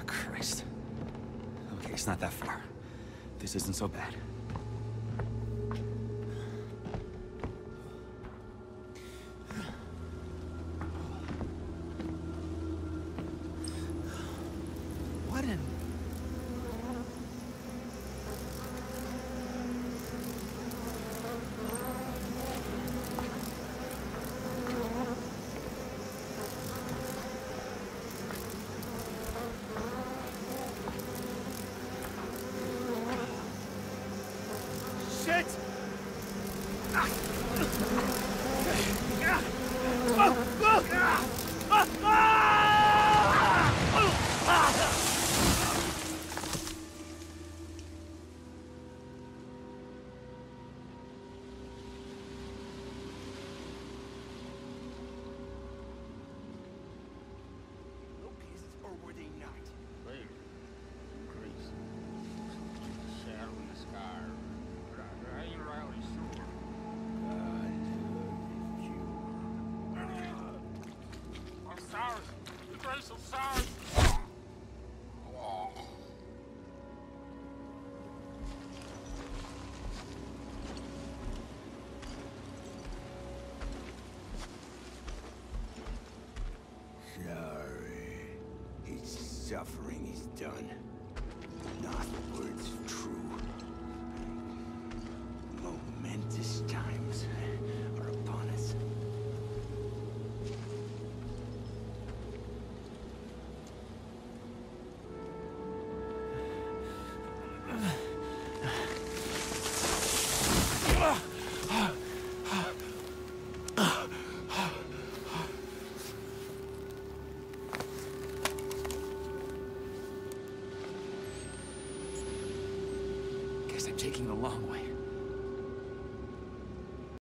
Christ. Okay, it's not that far. This isn't so bad. What in... Shit! Locusts, or were they not? Later, increase. Shadow in the sky. But I ain't really sure. I'm sorry. Grace, I'm sorry. Sorry. His suffering is done. Not words true. Momentous times are upon us. Guess I'm taking the long way.